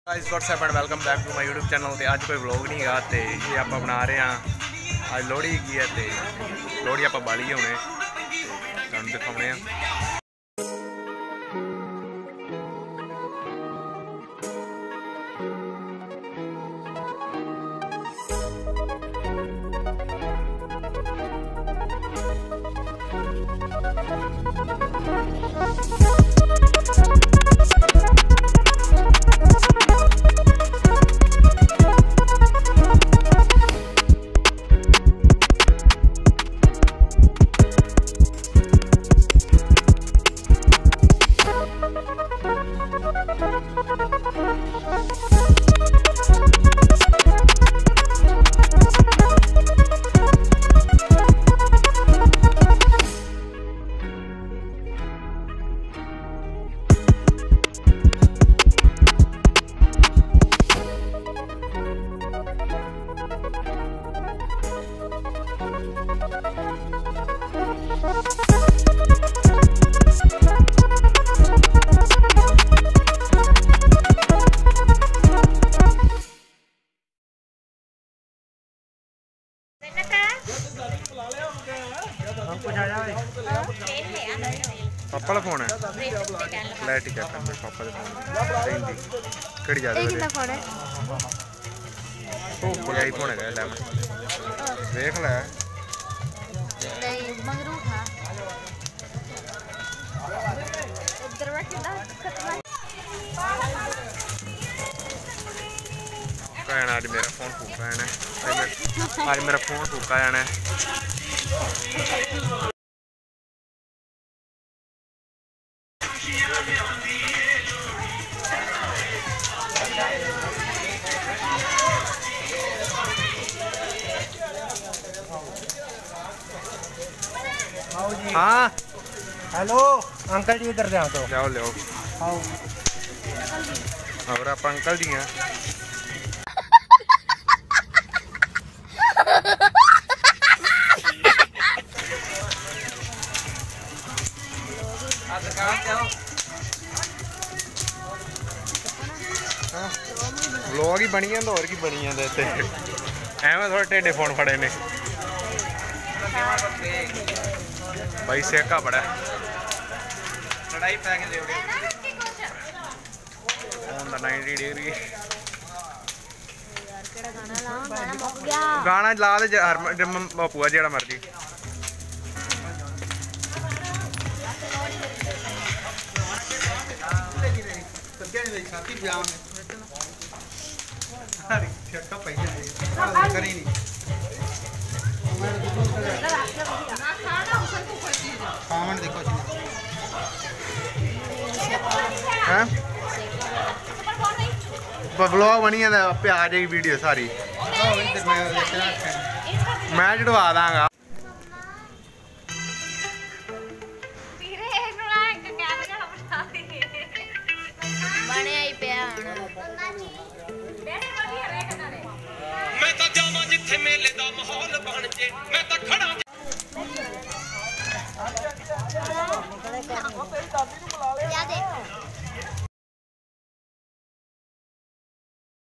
Guys what's up and welcome back to my YouTube channel. तो अज कोई व्लॉग नहीं गा तो ये आप बना रहे हैं। अज लोहड़ी की है तो लोहड़ी आप बाली होने तुहानू दिखाने। पापा का फोन है ले ठीक है मेरे पापा का फोन कड़ी जा रही है फोन है तो कोई आईफोन है 11 देख ले नहीं मगरू था उधर रखना खत्म कहना आज मेरा फोन फूका है आज मेरा फोन फूका जाना है। हाँ हेलो अंकल जी इधर जाओ तो जाओ ले आओ और आप अंकल जी हैं। व्लॉग ही बनी जाता और की बनी जाते एवं थोड़े टेढ़े फोन फड़े ने भाई सेका बड़ा लड़ाई पै के ऑन द 90 डिग्री गाना ला दे बापू है जेड़ा मर्जी ब्लॉग बनी है पे आ जाएगी वीडियो सारी मैं चढ़वा दांगा। मैं तो जावां जिथे मेले